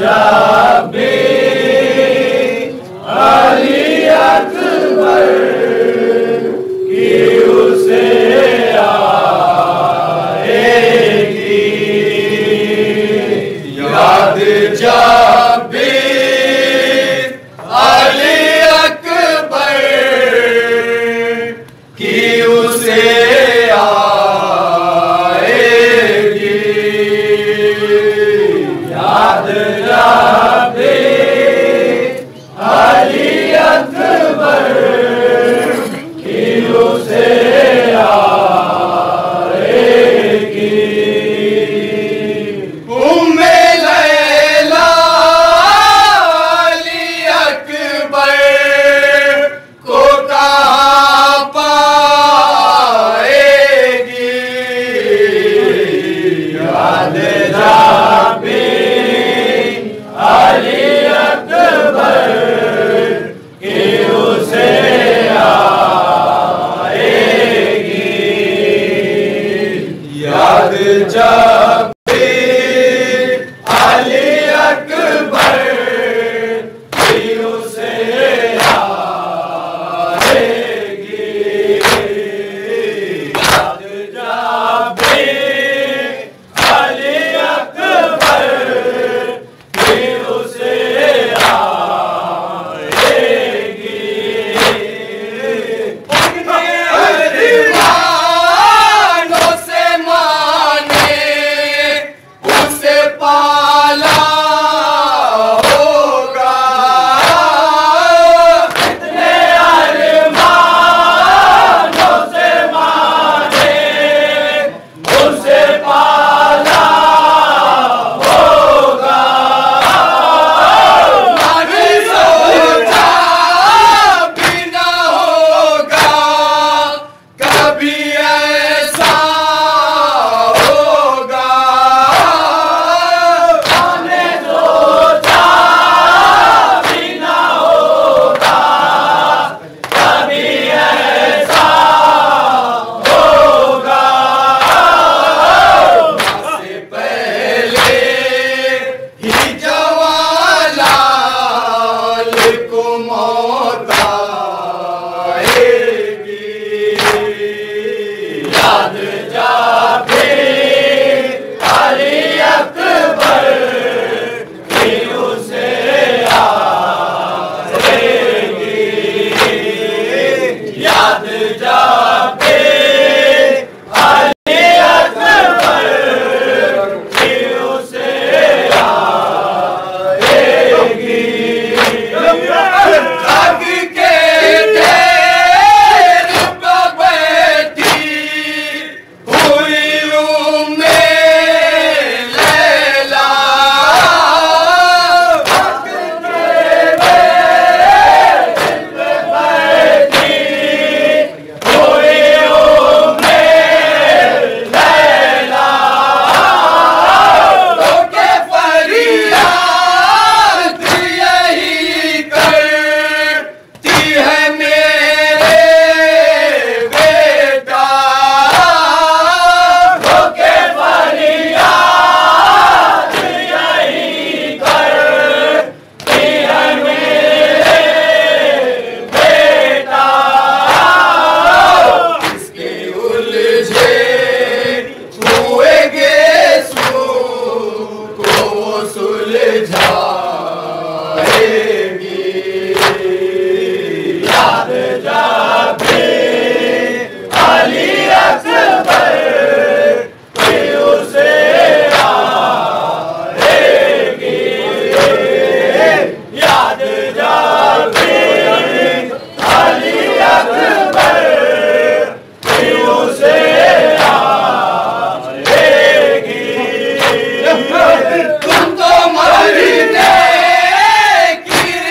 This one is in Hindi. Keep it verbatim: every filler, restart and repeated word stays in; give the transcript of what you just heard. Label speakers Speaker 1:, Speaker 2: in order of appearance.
Speaker 1: जब भी अली अकबर की उसे आएगी याद, जब भी अली अकबर की उसे आएगी याद, जब भी अली अकबर की उसे आएगी। उम्मे लैला अली अकबर को कहाँ पाएगी याद, जब भी अली अकबर की उसे आएगी याद, जब भी अली अकबर की उसे आएगी याद, जब भी अली अकबर की उसे आएगी। अरमानों से माने उसे पाला होगा, कितने अरमानों से माने उसे पाला होगा। नहीं सोचा भी न होगा कभी ऐसा होगा, हमने सोचा भी न होगा कभी ऐसा होगा। इससे पहले ही जवालाल को मौत आएगी याद, जब भी अली अकबर की उसे आएगी याद, जब भी अली अकबर की उसे आएगी। जग के ढेर पे बैठी हुई उम्मे लैला, जग के ढेर पे बैठी हुई उम्मे लैला, तो के फरियाद यही करती है मेरे बेटा, तो के फरियाद यही करती है मेरे बेटा। इसके उलझे हुए गेसू को सुलझाएगी याद, जब भी अली अकबर की उसे आएगी याद, जब भी अली अकबर की उसे आएगी। तुम तो मरने की